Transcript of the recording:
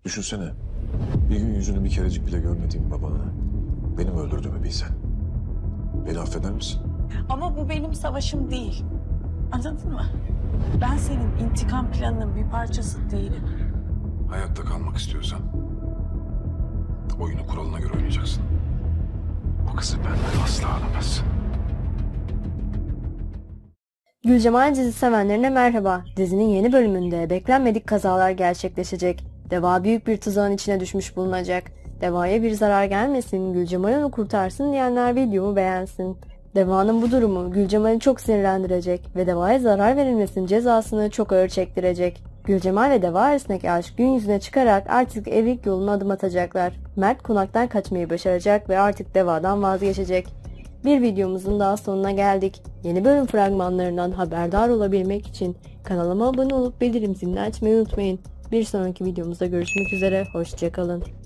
Düşünsene. Bir gün yüzünü bir kerecik bile görmediğim babanı benim öldürdüğümü bilsen. Beni affeder misin? Ama bu benim savaşım değil. Anladın mı? Ben senin intikam planının bir parçası değilim. Hayatta kalmak istiyorsan oyunu kuralına göre oynayacaksın. O kızı benden asla alamazsın. Gülcemal dizi sevenlerine merhaba. Dizinin yeni bölümünde beklenmedik kazalar gerçekleşecek. Deva büyük bir tuzağın içine düşmüş bulunacak. Deva'ya bir zarar gelmesin, Gülcemal onu kurtarsın diyenler videomu beğensin. Deva'nın bu durumu Gülcemal'i çok sinirlendirecek ve Deva'ya zarar verilmesinin cezasını çok ağır çektirecek. Gülcemal ve Deva arasındaki aşk gün yüzüne çıkarak artık evlilik yoluna adım atacaklar. Mert konaktan kaçmayı başaracak ve artık Deva'dan vazgeçecek. Bir videomuzun daha sonuna geldik. Yeni bölüm fragmanlarından haberdar olabilmek için kanalıma abone olup bildirim zilini açmayı unutmayın. Bir sonraki videomuzda görüşmek üzere, hoşça kalın.